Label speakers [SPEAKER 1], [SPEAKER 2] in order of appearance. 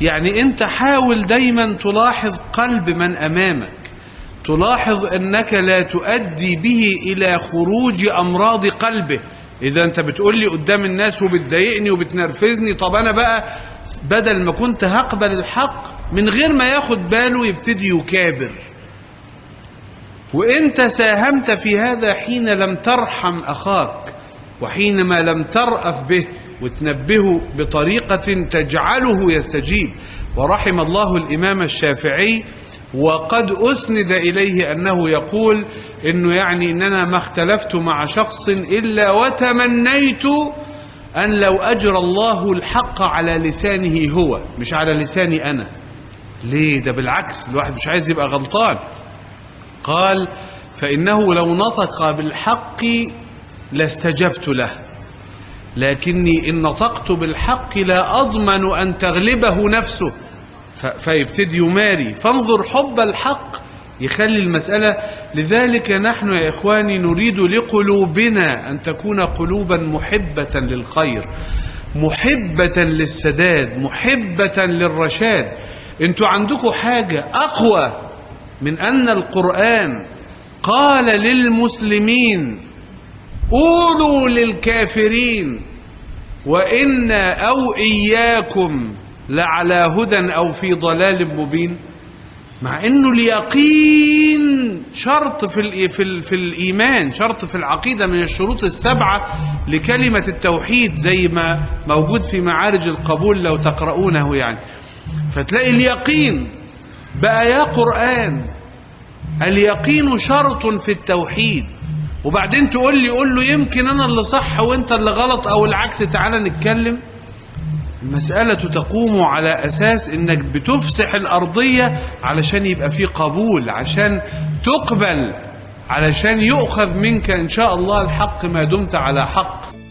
[SPEAKER 1] يعني انت حاول دايما تلاحظ قلب من امامك، تلاحظ انك لا تؤدي به الى خروج امراض قلبه. اذا انت بتقول لي قدام الناس وبتضايقني وبتنرفزني، طب انا بقى بدل ما كنت هقبل الحق من غير ما ياخد باله يبتدي يكابر. وانت ساهمت في هذا حين لم ترحم اخاك، وحينما لم ترأف به وتنبهه بطريقة تجعله يستجيب. ورحم الله الإمام الشافعي، وقد أسند إليه أنه يقول إنه يعني إننا ما اختلفت مع شخص إلا وتمنيت أن لو أجرى الله الحق على لسانه هو مش على لساني أنا. ليه؟ ده بالعكس، الواحد مش عايز يبقى غلطان. قال فإنه لو نطق بالحق لاستجبت له، لكني إن نطقت بالحق لا أضمن أن تغلبه نفسه، فيبتدي يماري. فانظر حب الحق يخلي المسألة. لذلك نحن يا إخواني نريد لقلوبنا أن تكون قلوبا محبة للخير، محبة للسداد، محبة للرشاد. انتوا عندكم حاجة أقوى من أن القرآن قال للمسلمين قولوا للكافرين وإنا أو إياكم لعلى هدى أو في ضلال مبين؟ مع أنه اليقين شرط في الإيمان، شرط في العقيدة من الشروط السبعة لكلمة التوحيد، زي ما موجود في معارج القبول لو تقرؤونه يعني. فتلاقي اليقين بقى يا قرآن اليقين شرط في التوحيد، وبعدين قول له يمكن أنا اللي صح وأنت اللي غلط أو العكس، تعالى نتكلم. المسألة تقوم على أساس إنك بتفسح الأرضية علشان يبقى فيه قبول، عشان تقبل، علشان يؤخذ منك إن شاء الله الحق ما دمت على حق.